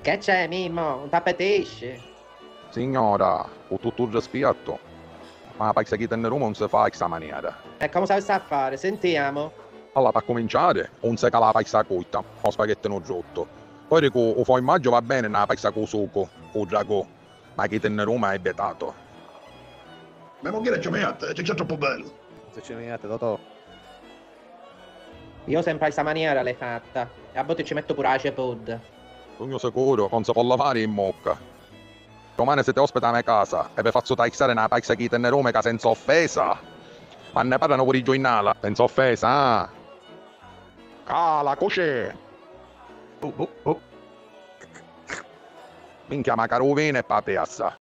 Che c'è, Mimmo? Non t'appetisci? Signora, con tutto il rispetto, ma la pizza che in Roma non si fa in questa maniera. E come sai a fare? Sentiamo. Allora, per cominciare, non si cala la pizza cotta, o spaghetti non rotto. Poi dico, o formaggio va bene una pizza con succo, con drago, ma che in Roma è vietato. Ma non chiede c'è troppo bello. Se ci venite, Totò. Io sempre a questa maniera l'hai fatta. E a volte ci metto pure la cepud. Sono sicuro, non si può lavare in mocca. Domani se ti ospita a mia casa e vi faccio taxare una pizza che in Roma che senza offesa. Ma ne parlano pure i giornali, senza offesa, ah? Cala, cos'è? Oh, oh, oh. Minchia, ma caro vino e pateassa.